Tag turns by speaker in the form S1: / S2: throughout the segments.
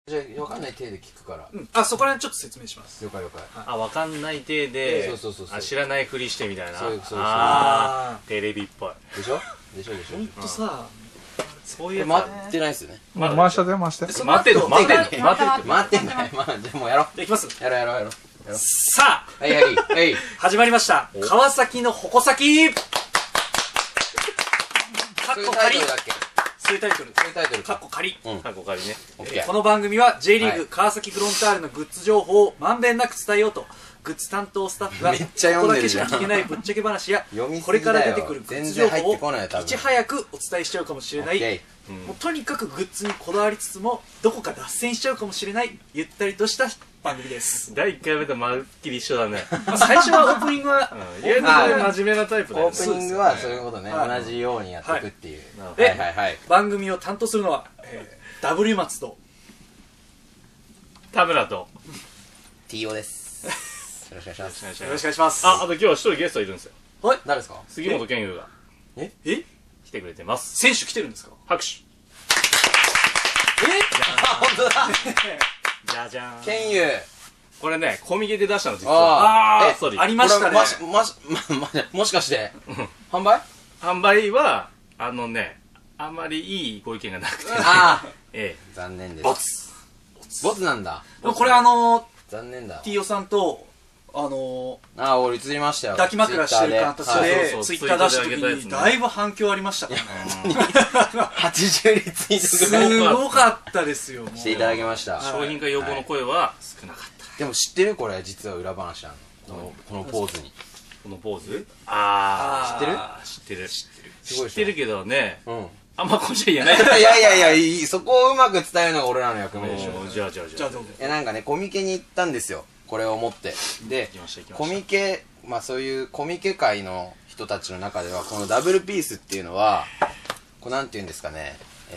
S1: じゃあわかんない体で聞くから。
S2: あ、そこら辺ちょっと説明します。
S1: 了解了解。
S3: あ、わかんない体で、知らないふりしてみたいな。ああ、テレビっぽい。
S1: でしょでしょでしょ。
S2: ほんとさ、
S1: そういう待ってないっすよね。
S4: 回して回して。
S3: 待ってんの待ってんの
S1: 待ってんの。まあじゃあもうやろう。
S2: じゃあいきます。
S1: やろう。
S2: さあ、
S1: はい。
S2: 始まりました。川崎の矛先。かっこ仮。そういうタイトル。かっこ仮。
S3: かっこ仮ね。
S2: この番組は J リーグ川崎フロンターレのグッズ情報をまんべんなく伝えようと、グッズ担当スタッフがここだけしか聞けないぶっちゃけ話やこれから出てくるグッズ情報をいち早くお伝えしちゃうかもしれない、もうとにかくグッズにこだわりつつもどこか脱線しちゃうかもしれないゆったりとした番組です。
S3: 第1回目とまるっきり一緒だね。
S2: 最初はオープニングは
S3: 意外と真面目なタイプだよね。
S1: オープニングはそういうことね、同じようにやっていくっていう。
S2: で、番組を担当するのは W 松と
S3: 田村と
S1: TO です。よろしくお願いします。
S2: よろしくお願いします。
S3: あと今日は一人ゲストいるんですよ。
S2: はい、
S1: 誰ですか？
S3: 杉本健佑が
S2: 来
S3: てくれてます。
S2: 選手来てるんですか？
S3: 拍手。
S1: 本当だ。
S3: じゃじゃーん。
S1: 健佑。
S3: これね、コミケで出したの実は。
S2: ありましたね。
S1: もしかして販売
S3: はあまりいいご意見がなくて。
S1: 残念です。ボツなんだ。
S2: これ
S1: 残念だ。
S2: T.O. さんと
S1: 俺映りましたよ。
S2: 抱き枕してる形でツイッター出した時にだいぶ反響ありましたから
S1: 80リツイート
S2: すごかったですよ。
S1: していただきました。
S3: 商品化要望の声は少なかった。
S1: でも知ってる？これ実は裏話なの。このポーズに。
S3: このポーズ？知ってる知ってるけどね、あんまこっちは言えない。
S1: いやそこをうまく伝えるのが俺らの役目でしょ。
S3: じゃあどうぞ。
S1: なんかね、コミケに行ったんですよ、これを持って。でコミケ、そういうコミケ界の人たちの中ではこのダブルピースっていうのはこうなんていうんですかね、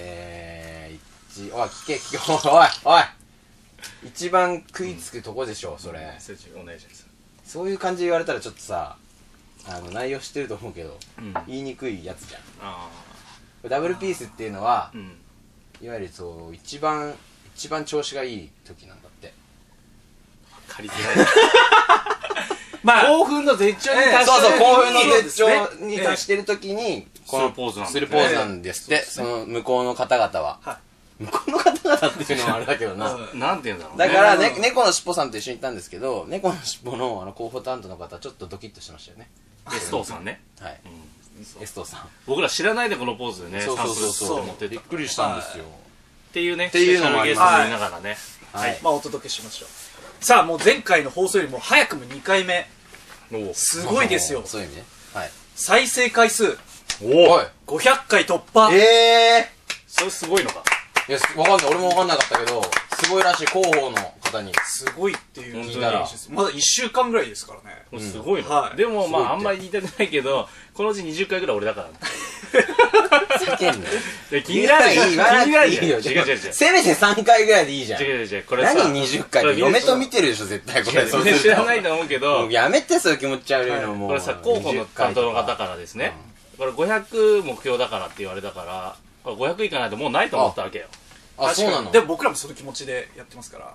S1: おい聞けおい一番食いつくとこでしょそれ。
S3: お願いします。
S1: そういう感じで言われたらちょっとさ、内容知ってると思うけど言いにくいやつじゃん。ダブルピースっていうのは、いわゆるそう一番調子がいい時なんだって。
S3: 借りづらい。興奮の絶頂に達してる。
S1: 興奮の絶頂に達してる時に
S3: このポーズ
S1: なんですって。その向こうの方々は。向こうの方々っていうのはあれだけどな。
S3: なんて言うんだろう。
S1: だから猫のしっぽさんと一緒に行ったんですけど、猫のしっぽの広報担当の方ちょっとドキッとしてましたよね。
S3: エストーさんね。
S1: はい。エストーさん。
S3: 僕ら知らないでこのポーズでね、スタンプ
S1: そう
S3: 持って
S1: びっくりしたんですよ。
S3: っていうね、スペシャルゲストにいながらね、
S2: お届けしましょう。さあ、もう前回の放送よりも早くも2回目。すごいですよ。
S1: そういう意味ね。はい。
S2: 再生回数500回突破。
S3: それすごいのか。
S1: いや、わかんない。俺もわかんなかったけど、すごいらしい。広報の方に。
S2: すごいっていう聞いたら、まだ1週間ぐらいですからね。
S3: すごいの。でもあんまり言いたくないけど、このうち20回ぐらい俺だから。
S1: 叫んで。
S3: 気になるじゃん。違う。
S1: せめて3回ぐらいでいいじゃん。
S3: 違う。これさ。
S1: 何20回で嫁と見てるでしょ、絶対これ。
S3: 知らないと思うけど。
S1: やめて、そういう気持ち悪いのもう。
S3: これさ、広報の担当の方からですね、これ500目標だからって言われたから、これ500いかないともうないと思ったわけよ。
S1: そうなの。
S2: でも僕らもその気持ちでやってますから。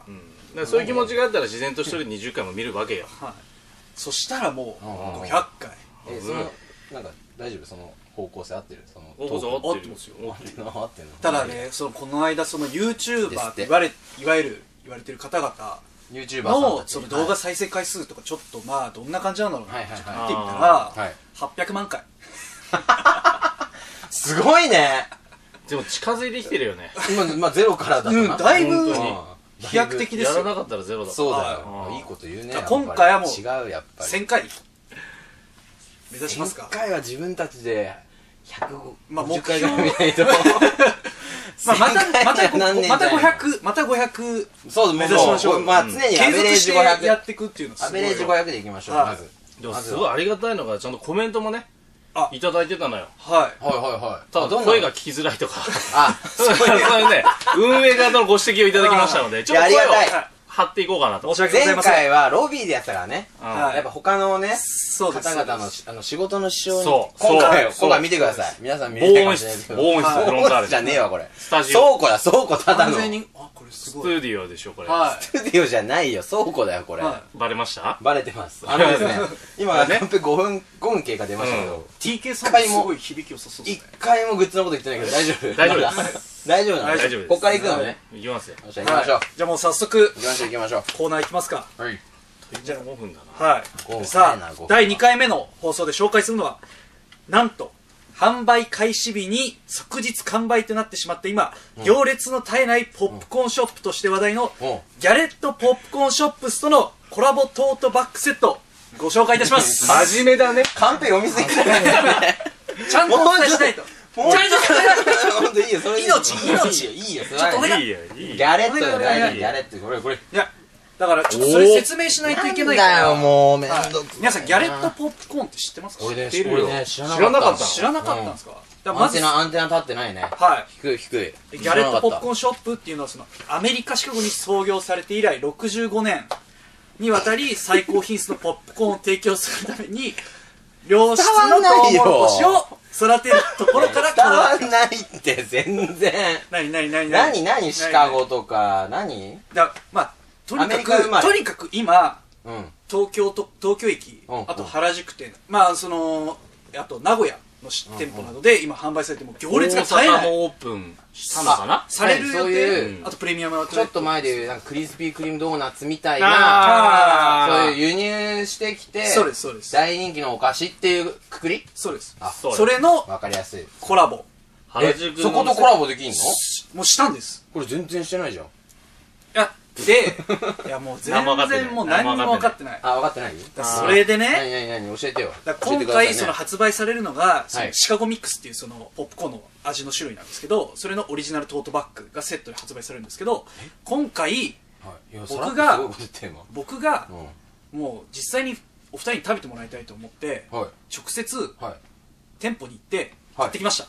S3: そういう気持ちがあったら自然と一人で20回も見るわけよ。
S2: そしたらもう500回。
S1: なんか大丈夫？その方向性合ってる？その
S3: 合ってますよ。
S1: 合ってるの。
S2: ただね、この間その YouTuber っていわゆる言われてる方々のその動画再生回数とかちょっとどんな感じなんだろうなって見てみたら800万回。
S1: すごいね。
S3: でも近づいてきてるよね。
S1: 今ゼロからだな。
S2: だいぶ飛躍的ですよ。
S3: やらなかったらゼロだ。
S1: そうだよ。いいこと言うね。
S2: 今回はもう
S1: 違う、やっぱり
S2: 1000回目指しますか。
S1: 1000回は自分たちで150回ぐらい見ないと。
S2: また500
S1: そう目指しましょう。常にアベレージ500
S2: やっていくっていうの。
S1: アベレージ500でいきましょう。まず。
S3: でもすごいありがたいのがちゃんとコメントもねいただいてたのよ。ただ声が聞きづらいとか、そういうね、運営側のご指摘をいただきましたので、ちょっと声を張っていこうかなと。
S1: 前回はロビーでやったからね、やっぱ他のね方々の仕事の支障に、今回見てください。皆さん見れないかもしれないですけど、
S3: 防音室フロンターレ
S1: じゃねえわこれ。
S3: スタジオ。
S1: 倉庫だ、倉庫ただの。
S2: 完全にこれ
S3: ストゥディオでしょこれ。
S1: ストゥディオじゃないよ、倉庫だよこれ。
S3: バレました？
S1: バレてます。ですね、今カンペ5分経過出ましたけど、
S2: TK さんもすごい響き良さそうですね。
S1: 一回もグッズのこと言ってないけど大丈夫？
S3: 大丈夫です。
S1: 大丈夫なの？
S3: 大丈夫です。
S1: こっから行くのね。
S3: 行きますよ。
S1: 行きましょう。
S2: じゃあもう早速
S1: 行きましょう。
S2: コーナー行きますか。
S1: はい。
S3: じゃあ5分だな。
S2: はい。さあ第2回目の放送で紹介するのは、なんと販売開始日に即日完売となってしまった今、行列の絶えないポップコーンショップとして話題のギャレットポップコーンショップスとのコラボトートバッグセットご紹介いたします。
S3: 真面目だね。
S1: カンペ読みすぎたね。
S2: ちゃんとお伝えしないと。ちゃんと
S1: 本当いいよ、それ
S2: 命
S1: いいよ、
S2: ちょっとお願い。
S3: いいよ、いいよ。
S1: ギャレットだよ、ギャレット、これ。
S2: いやだからちょっとそれ説明しないといけないから。
S1: なんだよもうめんどくさい。
S2: 皆さんギャレットポップコーンって知ってますか？
S1: 俺ね、
S3: 知
S1: らなかった。
S2: 知らなかったんですか？
S1: アンテナ立ってないね。
S2: はい。
S1: 低い。
S2: ギャレットポップコーンショップっていうのは、そのアメリカシカゴに創業されて以来65年にわたり最高品質のポップコーンを提供するために良質のトウモロコシを育てるところから
S1: 伝わんないって全然。何シカゴとか何？
S2: まあとにかく今東京駅、あと原宿店、まあそのあと名古屋の店舗などで今販売されても行列が絶えない。
S3: 大阪もオープンしたのかな？
S2: される予定。あとプレミアムアウトレット、
S1: ちょっと前でいうクリスピークリームドーナツみたいな、そういう輸入してきて大人気のお菓子っていうくくり。
S2: そうです。それの
S1: 分かりやすい
S2: コラボ。
S1: そことコラボできんの？
S2: もうしたんです。
S1: これ全然してないじゃん。
S2: いやもう全然もう何にも分かってない。
S1: 分かってない？
S2: それでね、
S1: 何教えてよ。
S2: 今回その発売されるのがシカゴミックスっていうそのポップコーンの味の種類なんですけど、それのオリジナルトートバッグがセットで発売されるんですけど、今回僕がもう実際にお二人に食べてもらいたいと思って直接店舗に行って買ってきました。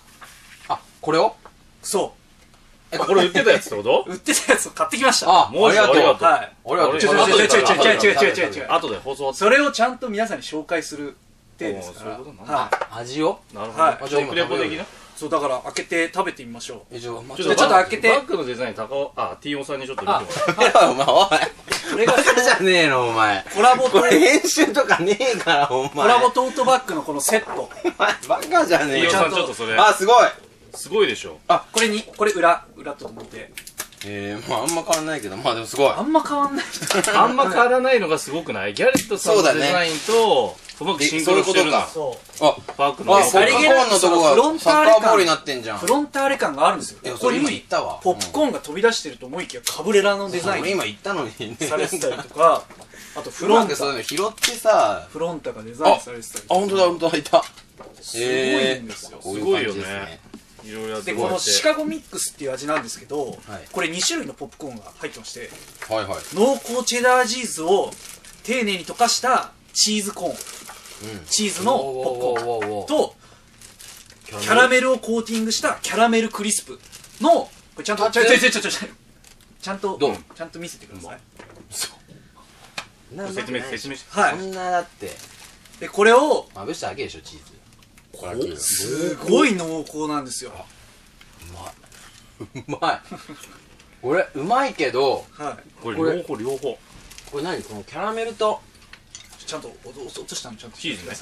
S1: これを？
S2: そう。
S3: これ売ってたやつってこと？
S2: 売ってたやつを買ってきました。
S1: もうありがとう。
S2: はい。
S3: 違う。後で放送。
S2: それをちゃんと皆さんに紹介する体ですから。
S1: はい。味を？
S3: なるほど。食レポ的な？
S2: そうだから開けて食べてみましょう。
S3: ちょっと開けて。バッグのデザインT.O. さんにちょっと見てもら
S1: って。お前おい。これがじゃねえのお前。
S2: コラボ
S1: これ編集とかねえからお前。
S2: コラボトートバッグのこのセット。
S1: バカじゃねえよ。
S3: T.O. さんちょっとそれ。
S1: すごい。
S3: すごいでしょ。
S2: これ裏と思って。
S1: まああんま変わらないけど、まあでもすごい。
S2: あんま変わらない。
S3: あんま変わらないのがすごくない？ギャレットさんのデザインとうまくシンクロしてるんだ。
S2: そう。
S3: バッグの
S1: ポップコーンのとこがサッカーボールになってんじゃん。
S2: フロンターレ感があるんですよ。ここにポップコーンが飛び出してると思いきやカブレラのデザイン。
S1: 俺今言ったのに
S2: されてたりとか、あとフロンタ。
S1: そういうの拾ってさ、
S2: フロンタがデザインされてたり。
S1: 本当だいた。
S2: すごいんですよ。
S3: すごいよね。
S2: でこのシカゴミックスっていう味なんですけど、これ2種類のポップコーンが入ってまして、濃厚チェダーチーズを丁寧に溶かしたチーズコーン、チーズのポップコーンとキャラメルをコーティングしたキャラメルクリスプの、これちゃんとちゃんと見せてください。
S3: 説明して。
S1: そんなだって
S2: でこれを
S1: まぶしてあげるでしょチーズ。
S2: すごい濃厚なんですよ。
S1: うまい。これうまいけど、
S3: これ両方。
S1: これ何？このキャラメルと
S2: ちゃんと落としたのちゃんと
S3: チーズね。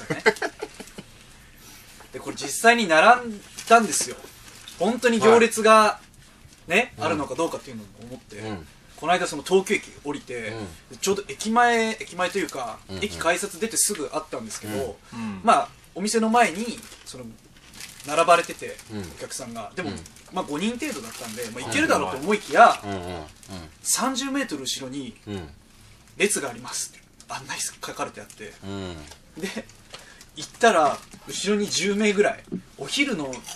S2: でこれ実際に並んだんですよ。本当に行列がねあるのかどうかっていうのを思って、この間その東京駅降りてちょうど駅前というか駅改札出てすぐあったんですけど、まあお店の前にその並ばれててお客さんが、でもまあ5人程度だったんで行けるだろうと思いきや、30メートル後ろに列がありますって案内書かれてあって、で行ったら後ろに10名ぐらい、お昼のでも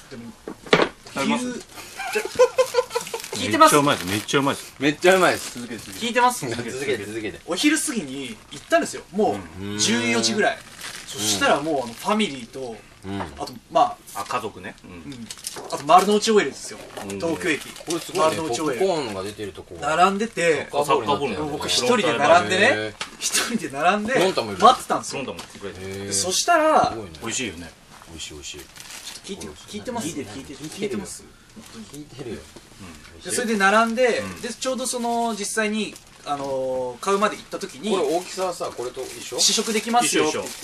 S2: 聞いてます？
S3: めっちゃうまいです。
S1: めっちゃうまいです。
S2: 聞いてます？
S1: 続けて。
S2: お昼過ぎに行ったんですよ。もう14時ぐらい。そしたらもうファミリーと、あとまあ
S3: 家族ね、
S2: あと丸の内オイルですよ、東京駅。
S1: これすごいね、ポップコーンが出てるとこ
S2: 並んでて、僕一人で並んでね、待ってたんですよ。そしたら
S3: 美味しいよね。
S1: 美味しい。
S2: 聞いてます。聞いてます。
S1: 聞いてるよ。
S2: それで並んで、ちょうどその実際に買うまで行った時に、
S1: これ大きさはさ、これと一緒？
S2: 試食できますよって言って、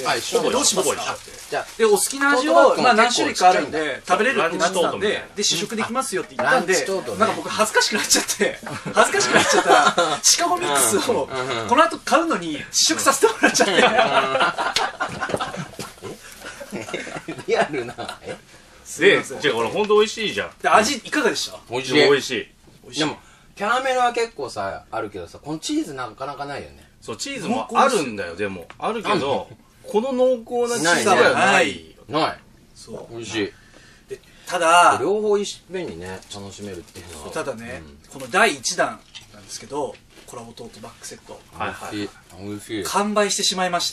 S2: どうしますか？でお好きな味を何種類かあるんで食べれるってなってたんで、試食できますよって言ったんで、なんか僕恥ずかしくなっちゃったらシカゴミックスをこの後買うのに試食させてもらっちゃ
S1: って。リアルな。
S3: で、じゃあこれ本当美味しいじゃん。
S2: 味いかがでした？
S3: 美味しい。美味しい。
S1: でもキャラメルは結構さあるけどさ、このチーズなかなかないよね。
S3: そう、チーズもあるんだよ。でもあるけど、この濃厚なチーズはない。
S1: ない。
S2: そう、
S1: 美味しい。
S2: でただ
S1: 両方いっぺんにね楽しめるっていうのは。
S2: ただね、この第1弾なんですけど、コラボトートバッグセット、
S1: 美味しい。
S2: 完売してしまいまして。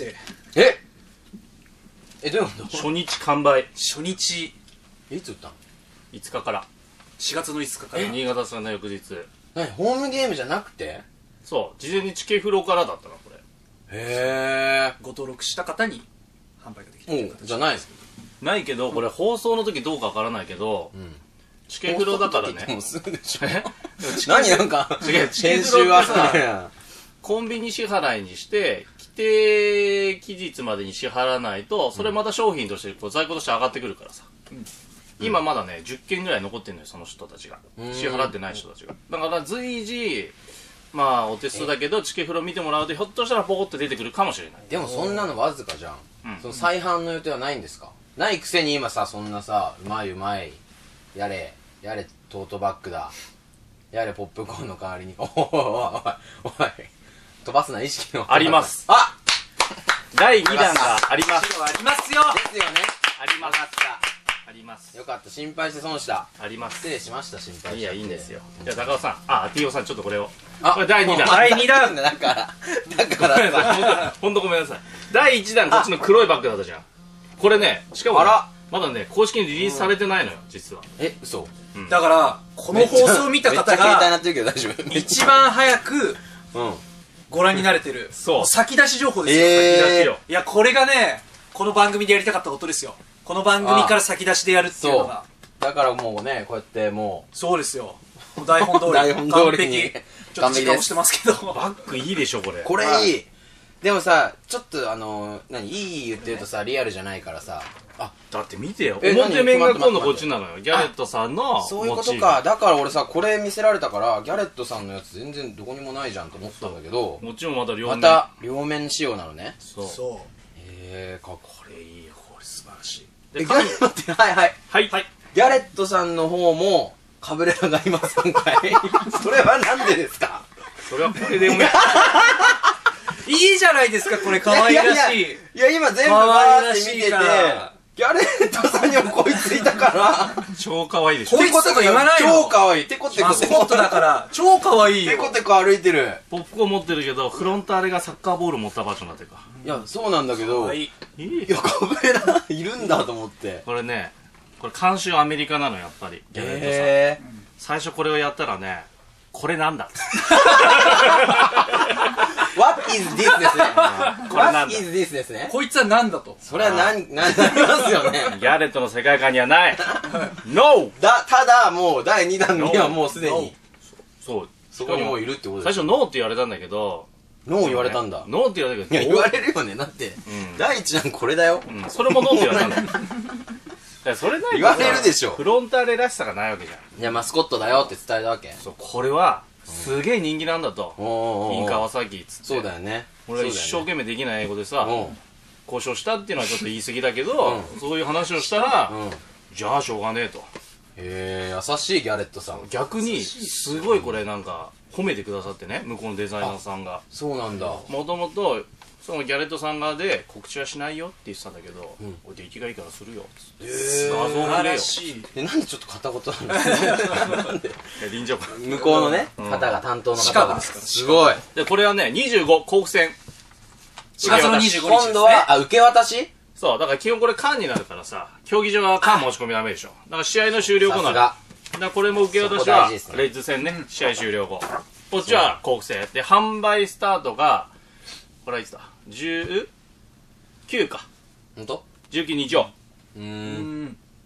S1: どういうこと？
S3: 初日完売。
S2: 初日
S1: いつ売ったの
S3: ？5日から。
S2: 4月の5日から。
S3: 新潟さんの翌日。
S1: 何、ホームゲームじゃなくて？
S3: そう、事前にチケフロからだったな、これ。
S1: へえ。
S2: ご登録した方に販売ができた。
S1: じゃないです。
S3: ないけど、これ放送の時どうかわからないけど、チケフロだからね。
S1: もうすぐでしょ。何なんか、
S3: チケフロはさ、コンビニ支払いにして、規定期日までに支払わないと、それまた商品としてこう在庫として上がってくるからさ。今まだね、10件ぐらい残ってんのよ、その人たちが。支払ってない人たちが。だから随時、まあお手数だけどチケフロ見てもらうとひょっとしたらポコって出てくるかもしれない。
S1: でもそんなのわずかじゃん。その再販の予定はないんですか？ないくせに今さ、そんなさ、うまいやれトートバッグだ、やれポップコーンの代わりに、おい飛ばすな、意識の。
S3: あります。第2弾があります。
S2: ありますよ。
S1: ですよね。
S3: あります。
S1: あります。よかった、心配して損した。
S3: あります。
S1: 失礼しました、心配して。
S3: いや、いいんですよ。じゃあ高尾さん、T.O. さん、ちょっとこれを。
S1: こ
S3: れ第2弾。
S1: 第2弾だから
S3: ほんとごめんなさい。第1弾、こっちの黒いバッグだったじゃん。これね、しかもまだね、公式にリリースされてないのよ、実は。
S1: 嘘。
S2: だからこの放送を見た方が一番早くご覧になれてる。先出し情報ですよ。先出しよ。いや、これがね、この番組でやりたかったことですよ。この番組から先出しでやるっていうのが。
S1: だからもうね、こうやってもう。
S2: そうですよ。台本通り。台本通りに。ちょっと時間押してますけど。
S3: バッグいいでしょ、これ。
S1: これいい。でもさ、ちょっといい言ってるとさ、リアルじゃないからさ。
S3: だって見てよ。表面が今度こっちなのよ。ギャレットさんの。
S1: そういうことか。だから俺さ、これ見せられたから、ギャレットさんのやつ全然どこにもないじゃんと思ったんだけど。
S3: もちろんまた両面。
S1: また両面仕様なのね。
S2: そう。
S1: こ
S2: れいいよ。これ素晴らしい。
S1: はい。ギャレットさんの方も、カブレラが今3回。それはなんでですか？
S3: それはこれでも
S2: いいじゃないですか、これ可愛らしい。
S1: いや、今全部バーって見てて、ギャレットさんにもこいついたから。
S3: 超可愛いでしょ。
S2: こいつとか言わない
S1: の？超可愛い。テコテコ。
S2: マスコットだから、超可愛いよ。
S1: テコテコ歩いてる。
S3: ポップコーン持ってるけど、フロントあれがサッカーボール持ったバージョンになってるか。
S1: いや、そうなんだけど、いや、カブレラいるんだと思って。
S3: これね、これ監修アメリカなの、やっぱり。ギャレットさん。最初これをやったらね、これなんだ
S1: What is this ですね。What is this ですね。
S2: こいつはなんだと。
S1: それはなりますよね。
S3: ギャレットの世界観にはない。NO!
S1: ただ、もう第2弾にはもうすでに。
S3: そう。
S1: そこにもういるってことです。
S3: 最初ノーって言われたんだけど。
S1: ノー言われたんだ。
S3: ノーって言われたけど。
S1: いや、言われるよね。だって、第1弾これだよ。
S3: それもノーって言われたんだよ。それない
S1: 言われるでしょ。
S3: フロンターレらしさがないわけじゃん。
S1: いや、マスコットだよって伝えたわけ。
S3: そう、これはすげえ人気なんだと。イン川崎っつって。
S1: そうだよね。
S3: 俺は一生懸命できない英語でさ、交渉したっていうのはちょっと言い過ぎだけど、そういう話をしたら、じゃあしょうがねえと。
S1: へえ、優しいギャレットさん。
S3: 逆にすごいこれなんか褒めてくださってね、向こうのデザイナーさんが。
S1: そうなんだ。
S3: もともとそのギャレットさん側で告知はしないよって言ってたんだけど、俺出来がいいからするよっつって画像くれよ。
S1: なんでちょっと片言なんですか？なんで
S3: 臨場
S1: 向こうのね、方が担当の方がすごい。
S3: でこれはね、25交付戦
S2: 4月の25日ですね。
S1: 今度は受け渡し。
S3: そう、だから基本これ缶になるからさ、競技場は缶申し込みダメでしょ。だから試合の終了後なの。だからこれも受け渡しはレッズ戦ね、試合終了後。こっちは交付戦で、販売スタートがこれはいつだ、19か。
S1: ほんと？
S3: 19日曜。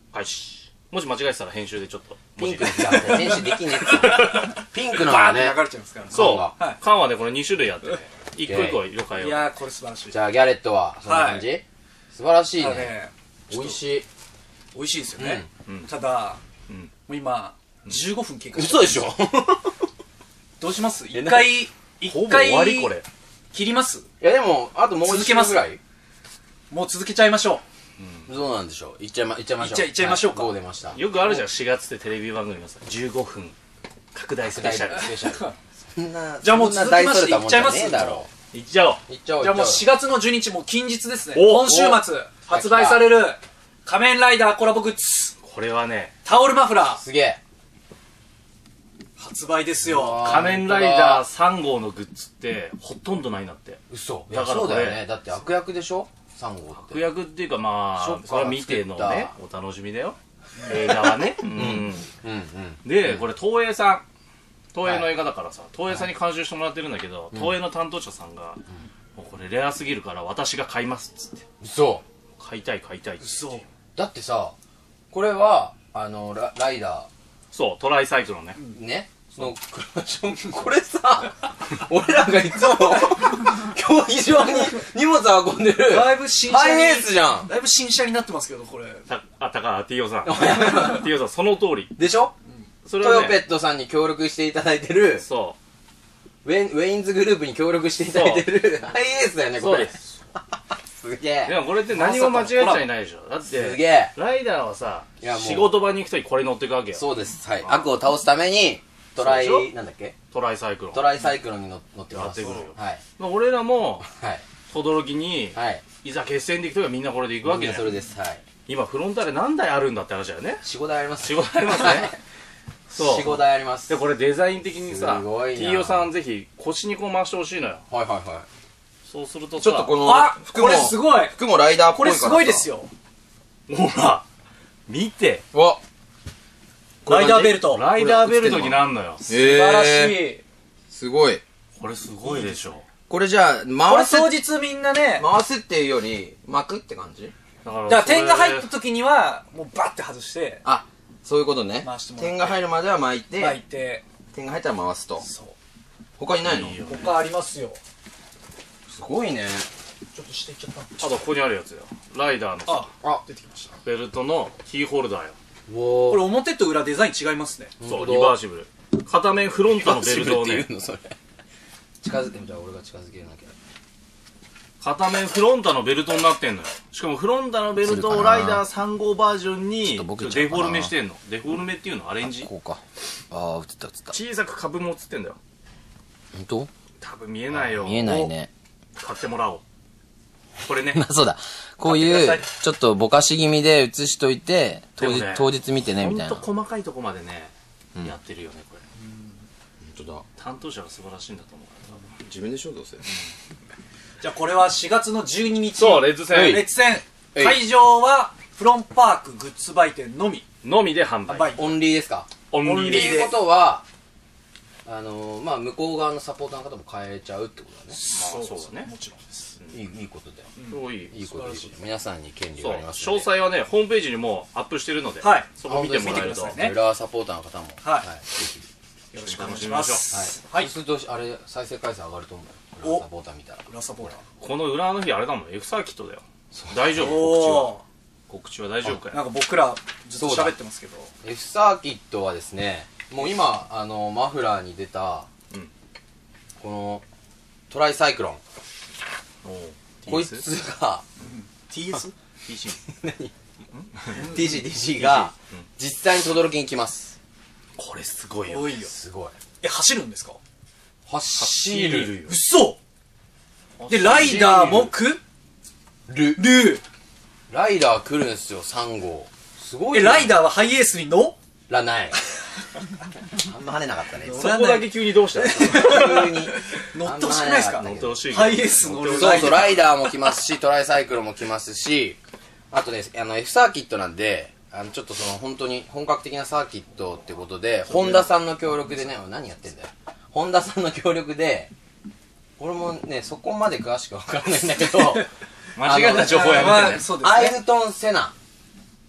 S3: 開始。もし間違えてたら編集でちょっと。
S1: ピンクにしちゃって、編集できねえって。ピンクのがね、
S2: 流れちゃいますからね。
S3: そう。缶はね、これ2種類あってね。一個一個色変えよう。
S2: いやー、これ素晴らしい。
S1: じゃあ、ギャレットは、そんな感じ？素晴らしいね。美味しい。
S2: 美味しいですよね。ただ、もう今、15分経過
S1: して。嘘でしょ？
S2: どうします？一回、
S3: 終わりこれ。
S2: 切ります？
S1: いやでも、あともう1分ぐらい？
S2: もう続けちゃいましょ
S1: う。どうなんでしょう？いっちゃいましょう。
S2: いっちゃいましょうか。
S1: 5出ました。
S3: よくあるじゃん、4月ってテレビ番組がさ、15分拡大スペシャル。
S1: そんな、
S2: じゃあもう続きましていっちゃいます？
S3: いっちゃおう。
S2: じゃあもう4月の12日、もう近日ですね。今週末、発売される仮面ライダーコラボグッズ。
S3: これはね、
S2: タオルマフラー。
S1: すげえ。
S2: 発売ですよ。
S3: 仮面ライダー3号のグッズってほとんどないなって。
S1: 嘘。だからそうだよね。だって悪役でしょ3号って。
S3: 悪役っていうかまあ、それは見てのね、お楽しみだよ。映画はね。で、これ東映さん。東映の映画だからさ、東映さんに監修してもらってるんだけど、東映の担当者さんが、もうこれレアすぎるから私が買いますっつって。
S1: 嘘。
S3: 買いたい買いたいっつって。
S1: だってさ、これは、ライダー。
S3: そう、トライサイクロンね。
S1: ね。これさ、俺らがいつも競技場に荷物運んでる
S2: だいぶ新車
S1: ハイエースじゃん。
S2: だいぶ新車になってますけど、これ。
S3: T.O. さん。T.O. さん、その通り。
S1: でしょ？トヨペットさんに協力していただいてる、
S3: そう。
S1: ウェインズグループに協力していただいてるハイエースだよね、これ。そうです。すげえ。
S3: でもこれって何も間違えちゃいないでしょ。だって、
S1: すげえ。
S3: ライダーはさ、仕事場に行くときこれ乗っていくわけよ。
S1: そうです。はい。悪を倒すために、なんだっけ？
S3: トライサイクロン。
S1: トライサイクロンに乗ってます。
S3: やってくるよ。
S1: はい。
S3: 俺らも、轟に、いざ決戦で行くときはみんなこれで行くわけじゃん。
S1: それです。はい。
S3: 今フロンターレ何台あるんだって話だよね。
S1: 4、5台あります。
S3: 4、5台ありますね。
S1: そう。4、5台あります。
S3: で、これデザイン的にさ、T.O. さんぜひ腰にこう回してほしいのよ。
S1: はいはいはい。
S3: そうするとさ、
S1: ちょっとこの、
S2: これすごい。
S1: 服もライダーっぽいから。
S2: これすごいですよ。
S3: ほら、見て。
S2: ライダーベルト。
S3: ライダーベルトになんのよ。
S2: 素晴らしい。
S1: すごい。
S3: これすごいでしょ。
S1: これじゃあ、
S2: 回す。当日みんなね。
S1: 回すっていうより、巻くって感じ？
S2: だから点が入った時には、もうバッて外して。
S1: あ、そういうことね。点が入るまでは巻いて、点が入ったら回すと。
S2: そう。
S1: 他にないの？
S2: 他ありますよ。
S1: すごいね。
S2: ちょっとしていっちゃった。
S3: あとここにあるやつよ。ライダーの
S2: さ、出てきました。
S3: ベルトのキーホルダーよ。
S2: これ表と裏デザイン違いますね。
S3: そう、リバーシブル。片面フロントのベルトをね。
S1: 近づけ、じゃあ俺が近づけなきゃ。
S3: 片面フロンタのベルトになってんのよ。しかもフロンタのベルトをライダー3号バージョンにデフォルメしてんの。デフォルメっていうのアレンジ。
S1: こうか。ああ、映った映った。
S3: 小さく株も映ってんだよ。
S1: 本当？
S3: 多分見えないよ。
S1: 見えないね。
S3: 買ってもらおう。これね。
S1: そうだ。こういう、ちょっとぼかし気味で映しといて、当日見てね、みたいな。
S3: ほんと細かいとこまでね、やってるよね、これ。
S1: 本当だ。
S3: 担当者が素晴らしいんだと思う。
S1: 自分でしょ、どうせ。
S2: じゃあこれは4月の12日。
S3: そう、レッズ戦。
S2: レッズ戦。会場は、フロンパークグッズ売店のみ。
S3: のみで販売。
S1: オンリーですか？
S3: オンリーで。
S1: っていうことは、まあ、向こう側のサポーターの方も変えちゃうってことだね。
S3: そうだね。
S2: もちろんです。
S1: いいことだ
S3: よ。
S1: いいことです。皆さんに権利があります
S3: 詳細はね、ホームページにもアップしてるので、そこ見てもらえると。
S1: 裏サポーターの方も、ぜ
S2: ひ、よろしくお願いします。
S1: はい。そうすると、あれ、再生回数上がると思う。裏サポーター見たら。
S2: 裏サポーター。
S3: この裏の日あれだもん、F サーキットだよ。大丈夫？告知は大丈夫かよ。
S2: なんか僕らずっと喋ってますけど。
S1: F サーキットはですね、もう今、マフラーに出た、この、トライサイクロン。こいつが、
S2: TS？
S3: TC？
S1: 何？ TC が、実際に轟に来ます。
S3: これすごいよ。
S1: すご
S2: い。
S1: い。
S2: 走るんですか？
S1: 走る。
S2: 嘘！で、ライダーも来る。
S1: ライダー来るんですよ、3号。すごい。
S2: ライダーはハイエースに乗
S1: らない。あんま跳ねなかったね。
S3: そこだけ急にどうした
S2: 急に。乗ってほしくないですか？
S3: 乗ってほしい。
S2: ハイエース乗る。
S1: そうそう、ライダーも来ますし、トライサイクルも来ますし、あとね、F サーキットなんで、ちょっと本当に本格的なサーキットってことで、ホンダさんの協力でね、何やってんだよ。ホンダさんの協力で、俺もね、そこまで詳しくわからないんだけど、
S3: 間違った情報やめてね。
S1: アイルトン・セナっ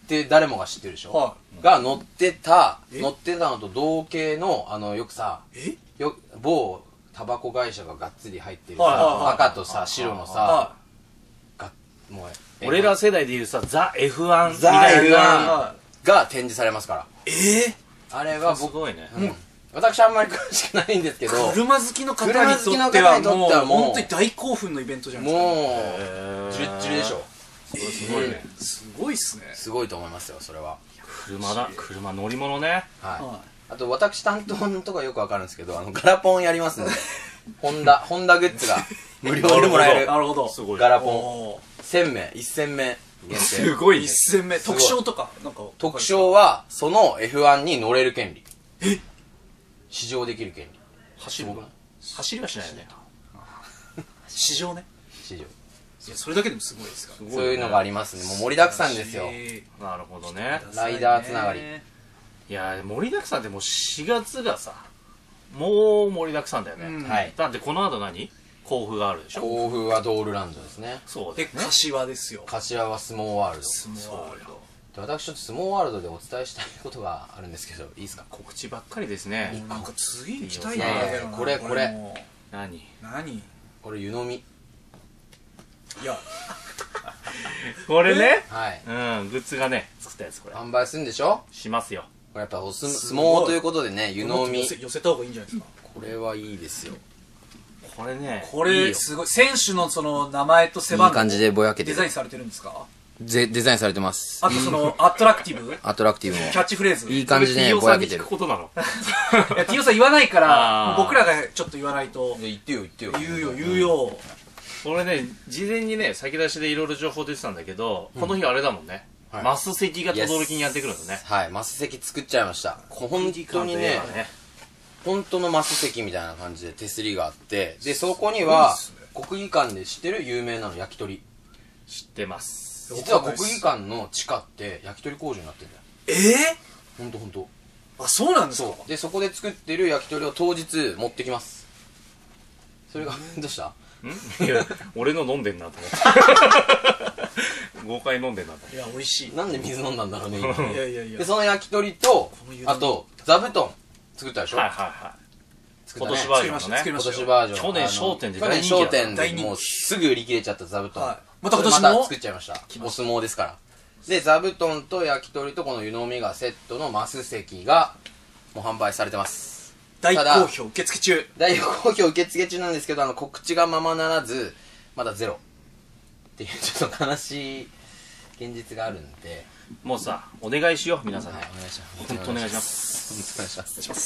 S1: って誰もが知ってるでしょ、が乗ってたのと同系のよくさ某タバコ会社ががっつり入ってるさ赤とさ白のさ
S3: もう俺ら世代でいうさザ F1 みたいな
S1: が展示されますから。あれは僕私あんまり詳しくないんですけど、
S2: 車好きの方にとってはもう本当に大興奮のイベントじゃないですか。
S1: もうジュルッジュルでしょ。
S3: すごいね。
S2: すごいっすね。
S1: すごいと思いますよそれは。
S3: 車乗り物ね。
S1: はい。あと私担当のとこはよくわかるんですけど、ガラポンやりますんで、ホンダグッズが無料でもらえる。
S2: なるほど。
S1: ガラポン1000名1000名限定。
S3: すごいね。
S2: 1000名特賞とかなんか。
S1: 特賞はその F1 に乗れる権利。試乗できる権利。
S3: 走りはしないよね。
S2: 試乗ね。
S1: 試乗。
S2: いやそれだけでもすごいですから。
S1: そういうのがありますね。もう盛りだくさんですよ。
S3: なるほどね。
S1: ライダーつながり。
S3: いや盛りだくさんってもう4月がさもう盛りだくさんだよね。はい。だってこの後何？甲府があるでしょ。
S1: 甲府はドールランドですね。
S2: そうですね。柏ですよ。
S1: 柏は相撲ワールド。
S2: 相撲ワールド。
S1: 私ちょっと相撲ワールドでお伝えしたいことがあるんですけどいいですか。
S3: 告知ばっかりですね。
S2: なんか次行きたいな。
S1: これ
S3: 何
S1: これ湯飲み。
S2: いや
S3: これね、
S1: はい
S3: グッズがね作ったやつこれ
S1: 販売するんでしょ。
S3: しますよ。
S1: これやっぱ相撲ということでね湯飲み
S2: 寄せた方がいいんじゃないですか。
S1: これはいいですよ。
S3: これね
S2: これすごい。選手のその名前と背番号
S1: いい感じでぼやけて
S2: デザインされてるんですか。
S1: デザインされてます。
S2: あとそのアトラクティブ
S1: アトラクティブも
S2: キャッチフレーズ
S1: いい感じでねぼやけてる。
S3: ことなの。
S2: いや T.O. さん言わないから僕らがちょっと言わないと。
S1: 言ってよ
S2: 言うよ。
S3: これね事前にね先出しでいろいろ情報出てたんだけど、この日あれだもんね、マス席が轟きにやってくるんだね。
S1: はい、マス席作っちゃいました。本当にね本当のマス席みたいな感じで手すりがあって、でそこには国技館で知ってる有名なの焼き鳥。
S3: 知ってます。
S1: 実は国技館の地下って焼き鳥工場になってるんだよ。ほんと。
S2: あ、そうなんですか。
S1: でそこで作ってる焼き鳥を当日持ってきます。それがどうした？
S3: いや俺の飲んでんなと思って豪快飲んでんなと思って。
S2: いや美味しい。
S1: なんで水飲んだんだろうね。
S2: いや
S1: でその焼き鳥とあと座布団作ったでしょ。
S3: はい今年バージョンのね。
S1: 今年バージョン。
S3: 去年商店で
S1: 大人気。去年商店でもうすぐ売り切れちゃった座布団。
S2: また今年も
S1: 作っちゃいました。お相撲ですから。で座布団と焼き鳥とこの湯飲みがセットのマス席がもう販売されてます。
S2: 大好評受付中。
S1: 大好評受付中なんですけど告知がままならずまだゼロっていうちょっと悲しい現実があるんで、
S3: もうさお願いしよう皆さんに。
S1: お願いします。
S3: 本当お願いします。
S1: 本当お願いします。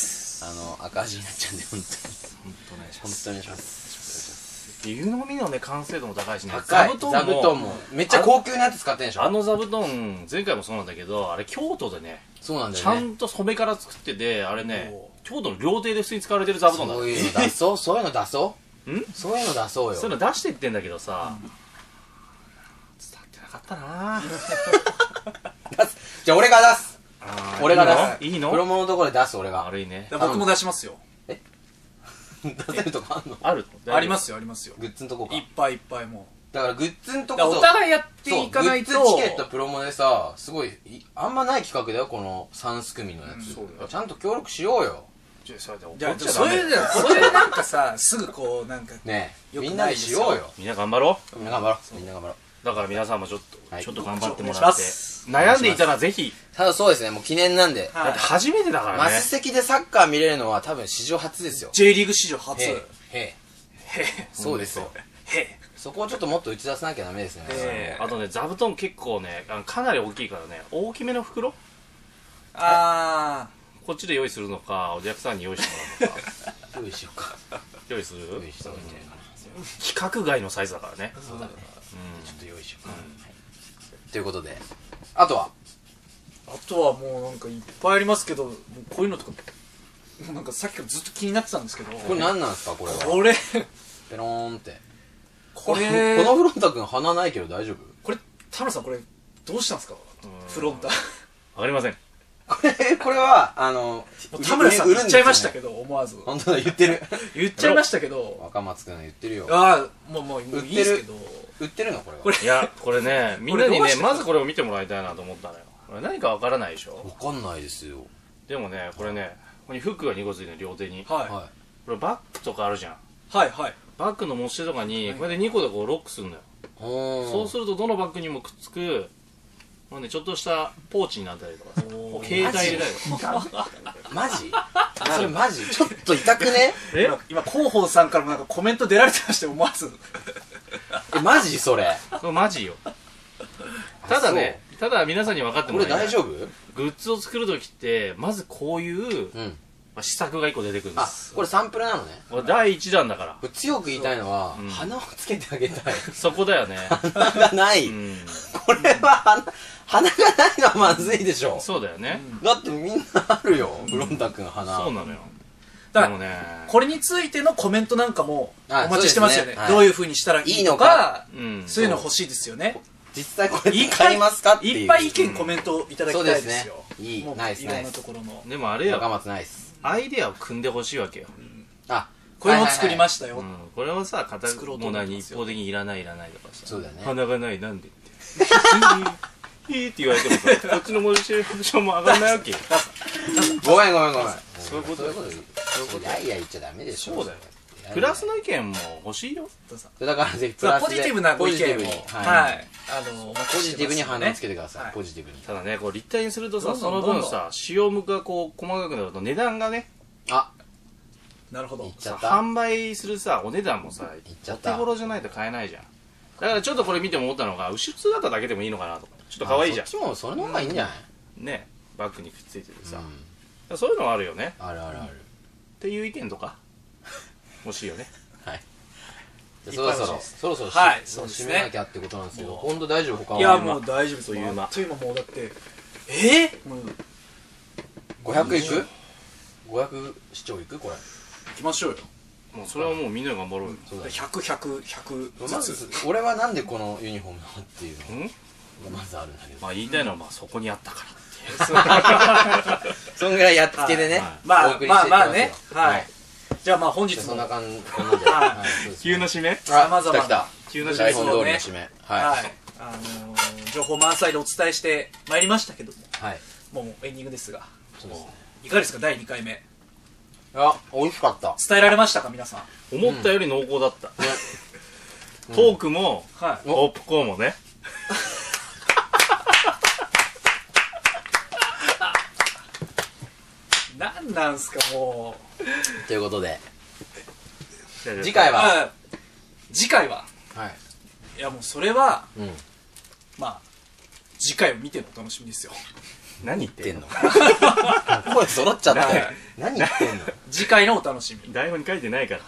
S1: 赤字になっちゃうんで本当にお願いします。本当お願いします。
S3: 湯飲みのね完成度も高いしね。
S1: 座布団もめっちゃ高級なやつ使ってんでしょ。
S3: 座布団前回もそうなんだけどあれ京都でね、
S1: そうなんだよ
S3: ね、ちゃんと染めから作っててあれね京都の料亭で普通に使われてる座布団だ。
S1: そういうの出そう。そういうの出そうよ。そういう
S3: の出してってんだけどさ、伝わってなかったな。
S1: じゃあ俺が出す。俺が出す。
S3: いいの？
S1: プロモのところで出す俺が。
S3: 悪いね。
S2: 僕も出しますよ。
S1: 出せるとこあんの？
S2: ありますよ。
S1: グッズのとこか。
S2: いっぱいもう。
S1: だからグッズのとこ
S2: お互いやっていかないと。
S1: グッズチケットプロモでさすごいあんまない企画だよこの3組のやつ。ちゃんと協力しようよ。
S2: じゃあそれなんかさすぐこうなんか
S1: ねみんなでしようよ。
S3: みんな頑張ろう。だから皆さんもちょっと頑張ってもらって悩んでいたらぜひ。
S1: ただそうですねもう記念なんで。
S3: だって初めてだからね。
S1: マス席でサッカー見れるのは多分史上初ですよ。
S2: J リーグ史上初。
S1: そうですよ。そこをちょっともっと打ち出さなきゃダメですね。
S3: あとね座布団結構ねかなり大きいからね大きめの袋こっちで用意するのかお客さんに用意してもらうのか。
S1: 用意しようか。
S3: 用意する？
S1: 用意した方がいいんじゃないかな。
S3: 規格外のサイズだからね。
S1: そうだね。ちょっと用意しようか。ということであとは
S2: もうなんかいっぱいありますけど、こういうのとかなんかさっきからずっと気になってたんですけど。
S1: これ何なんですかこれは。ペローンって。このフロンタ君鼻ないけど大丈夫？
S2: これ田村さんこれどうしたんですかフロンタ。
S3: わかりません。
S1: これは
S2: 田村さん言っちゃいましたけど思わず。
S1: 本当だ言ってる。
S2: 言っちゃいましたけど。
S1: 若松君言ってるよ。
S2: もういいですけど。
S1: 売ってるのこれ。
S3: いやこれねみんなにねまずこれを見てもらいたいなと思ったのよ。 これ何かわからないでしょ。
S1: わかんないですよ。
S3: でもね、これね、ここにフックが2個ついてる、両手に。
S2: はい。
S3: これバッグとかあるじゃん。
S2: はいはい。
S3: バッグの持ち手とかに、これで2個でこうロックするんだよ。そうするとどのバッグにもくっつく、ちょっとしたポーチになったりとかさ、携帯入れたりとか。
S1: マジそれマジちょっと痛くね。
S2: 今広報さんからもなんかコメント出られてまして思わず。
S1: マジそれ
S3: マジよ。ただね、ただ皆さんに分かってもらいたい。
S1: これ大丈夫？
S3: グッズを作るときってまずこういう試作が1個出てくるんです。
S1: これサンプルなのね。
S3: これ第1弾だから。
S1: 強く言いたいのは鼻をつけてあげたい。
S3: そこだよね。
S1: 鼻がない。これは鼻がないのはまずいでしょ。
S3: そうだよね。
S1: だってみんなあるよ、フロンタ君鼻。
S3: そうなのよ。
S2: だからこれについてのコメントなんかもお待ちしてますよね。どういう風にしたらいいのか、そういうの欲しいですよね。
S1: 実際これ買いますかっていう。
S2: いっぱい意見コメントいただきたいですよ。
S1: いい、ナイスナイス。
S3: でもあれよ、
S1: 若松ナイス。
S3: アイデアを組んでほしいわけよ。
S2: これも作りましたよ。
S3: これをさ、作ろうと一方的にいらないいらないとかさ。
S1: そうだね。
S3: 鼻がないなんでって。いいって言われてもさ、こっちのモチベーションも上がらないわけよ。
S1: ごめん。
S3: そういうこと。
S1: いやいや言っちゃダメでしょ。
S3: そうだよ。プラスの意見も欲しいよ。
S1: だからぜひプラスで
S2: ポジティブなご意見を、はい、
S1: ポジティブに反応つけてください。ポジティブに。
S3: ただね、こう立体にするとさ、その分さ、使用無がこう細かくなると値段がね、
S2: なるほど。
S3: 販売するさ、お値段もさ、お手頃じゃないと買えないじゃん。だからちょっとこれ見ても思ったのが、後ろ姿だけでもいいのかなと。ちょっと可愛いじゃん。
S1: そっちもそれの方がいいんじゃない？
S3: ね、バッグにくっついててさ、そういうのはあるよね。
S1: ある。
S3: っていう意見とか欲しいよね。
S1: はい。そろそろ締めなきゃってことなんですけど、本当大丈夫？他は。
S2: いやもう大丈夫です。
S3: という間。
S2: という間もうだってもう
S1: 500いく？500視聴いくこれ？
S2: 行きましょうよ。
S3: もうそれはもうみんなで頑張ろうよ。
S2: 100
S1: ずつ。俺はなんでこのユニフォームなのっていうのがまずあるんだけど。
S3: まあ言いたいのはそこにあったからっていう。
S1: そんぐらいやっつけでね。
S2: まあね。はい。じゃあ本日
S1: そんな感じで。
S3: 急の締め？
S1: 様々な
S3: 急の締め。
S1: 台本通りの締め。
S2: はい。情報満載でお伝えしてまいりましたけども、もうエンディングですが、いかがですか第2回目。
S1: 美味しかった。
S2: 伝えられましたか皆さん？
S3: 思ったより濃厚だった。トークもポップコーンもね。
S2: なんなんすかも
S1: う。ということで次回は
S2: はいやもうそれはまあ次回を見てのお楽しみですよ。
S3: 何言ってんの？
S1: 声揃っちゃったよ。何言ってんの？
S2: 次回のお楽しみ。
S3: 台本に書いてないから 。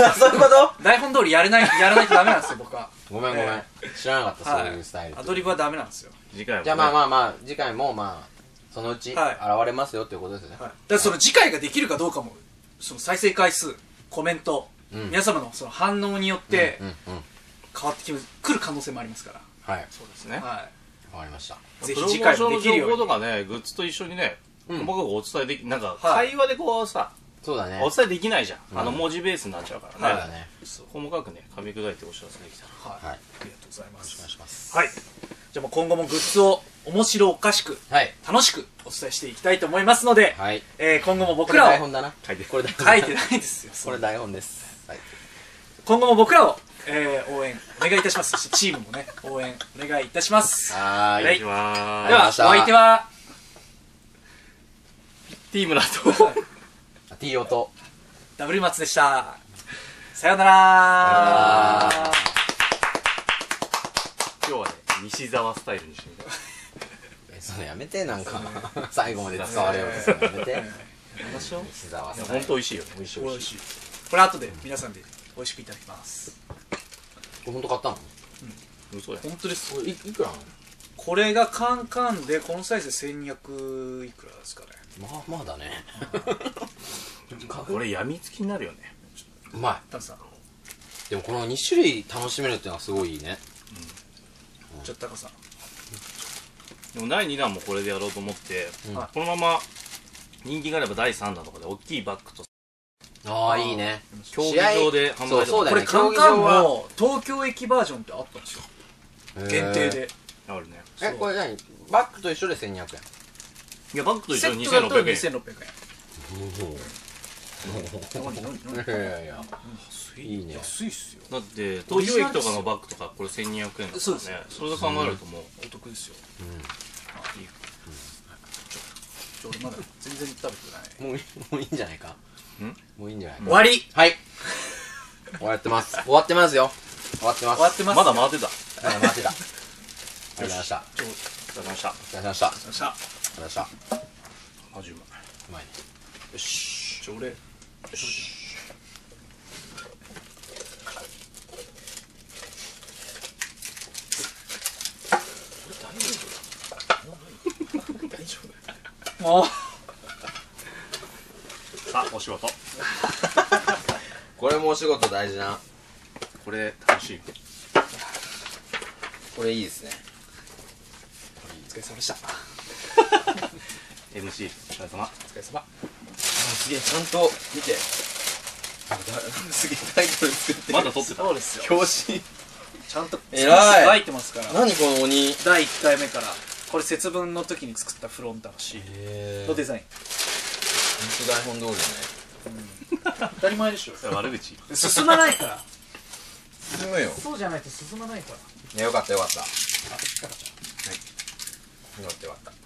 S1: そういうこと？
S2: 台本通りやらないとダメなんですよ僕は。
S1: ごめん。知らなかったそういうスタイル。
S2: アドリブはダメなんですよ。
S3: 次回は。
S1: じゃあまあ次回もそのうち現れますよっていうことですよね。
S2: だからその次回ができるかどうかもその再生回数、コメント、皆様のその反応によって変わってくる可能性もありますから。
S1: はい。
S3: そうですね。
S1: はい。わかりました。
S2: ぜひ次回もできるように。
S3: プロモーションの情報とかね、グッズと一緒にね、細かくお伝えでき、なんか会話でこうさ、
S1: そうだね。
S3: お伝えできないじゃん。文字ベースになっちゃうからね。
S1: そうだね。
S3: 細かくね、噛み砕いてお知らせできたら。
S2: はい。ありがとうございます。
S1: お願いします。
S2: はい。じゃあ今後もグッズを面白おかしく、楽しくお伝えしていきたいと思いますので、今後も僕らを。
S1: これ台本だな。
S3: 書いて
S2: ないですよ。
S1: これ台本です。
S2: 今後も僕らを応援お願いいたします。そしてチームもね、応援お願いいたします。
S1: はい。
S2: では、お相手は、
S3: T 村と、
S1: T オと、
S2: W 松でした。さよなら。
S3: 今日はね、西沢スタイルにしてみた。
S1: それやめて、なんか、最後まで使われようとするのやめて。西沢スタイル。
S3: ほんと美味しいよ。美味しい。
S2: これ後で皆さんで美味しくいただきます。
S1: これ本当買ったの？
S3: 嘘や。
S2: 本当です。
S1: いくらなの？
S2: これがカンカンでこのサイズで1200いくらですかね。
S1: まあだね。
S3: これ病みつきになるよね。
S1: うまい。でもこの2種類楽しめるっていうのはすごいいいね。
S2: ちょっと高さん。
S3: でも第2弾もこれでやろうと思って、このまま人気があれば第3弾とかで大きいバッグと。
S1: ああいいね。
S3: 競技場で販売とか。
S2: これカンカンも東京駅バージョンってあったんですよ。限定で。
S3: あるね。
S1: これ何？ バッグと一緒で1200円。
S3: いやバッグと一緒で2600円。
S2: セットだと2600円。
S1: いやいやいいね。
S2: 安いっすよ。
S3: だって東京駅とかのバッグとかこれ1200円だからね。そうですね。それで考えるともう
S2: お得ですよ。いい。俺まだ全然食べてない。
S1: もういいんじゃないか。もういいんじゃないか。
S2: 終わり。
S1: はい。終わってます。終わってますよ。終わってます。
S3: まだ回ってた。
S1: 回ってた。ありがとうございました。
S3: お疲れ様でした。
S1: お疲れ様でした。
S2: お疲れ様でした。
S1: お疲れ様でした。
S3: マジうまい。
S1: うまいね。
S3: よし。
S2: 俺。よ
S3: し。
S2: もう
S3: さあお仕事
S1: これもお仕事大事な。
S3: これ楽しい。
S1: これいいですね。
S2: お疲れ様でした。
S3: MC お疲れ様。
S2: お疲れ様。
S1: すげえちゃんと見て。すげえタイトル作って。
S3: まだ撮ってた。
S2: そうですよ。
S1: 表紙
S2: ちゃんと
S1: 偉い。
S2: 書いてますから。
S1: 何この鬼。
S2: 第1回目からこれ節分の時に作ったフロンタのシールのデザイン。
S1: 本当台本通りね。
S2: 当たり前でしょ。
S3: 悪口。
S2: 進まないから。
S1: 進むよ。
S2: そうじゃないと進まないから。
S1: いやよかったよかった。
S2: あ、カラちゃん。
S1: はい。よかったよかった。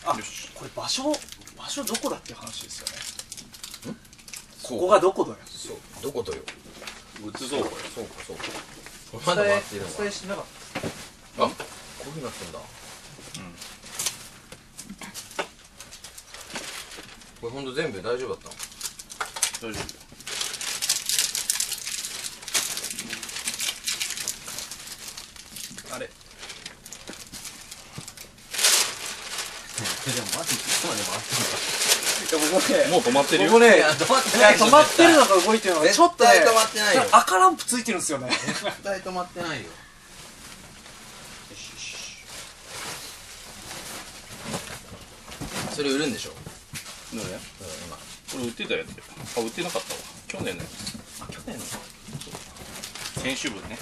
S2: あ、これ場所どこだっていう話ですよね。ここがどこだよ。
S1: そう。どことよ。
S3: グッズ倉庫よ。
S1: そうかそうか。まだ回ってるのか。
S2: お伝えしてなかった。
S1: あ、こういう風になってんだ。これほんと全部大丈夫だったの？
S3: 大丈夫。
S2: あれ。
S1: でもマジいつまで回ってん
S2: の？
S3: もう止まってるよ。
S2: ここね、
S1: 止
S2: まってるのか動いてるのかちょっとね、
S1: 止まってないよ。
S2: 赤ランプついてるんですよね。
S1: 絶対止まってないよ。それ売るんでしょ？
S3: どれ？今これ売ってたやつ。あ、売ってなかったわ。去年のやつ。
S1: あ、去年の
S3: 先週分ね。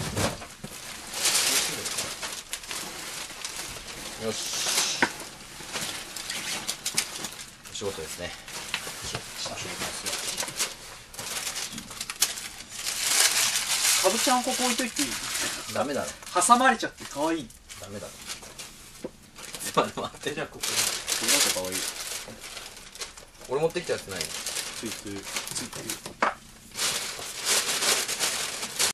S1: よし。お仕事ですね。
S2: かぶちゃんここ置いといていい？
S1: ダメだろ。
S2: 挟まれちゃって可愛い。
S1: ダメだろ。待って。
S2: じゃあここ。
S3: これなんか可愛い。
S1: 俺持ってきたやつないの？
S3: ついてる。
S2: ついてる。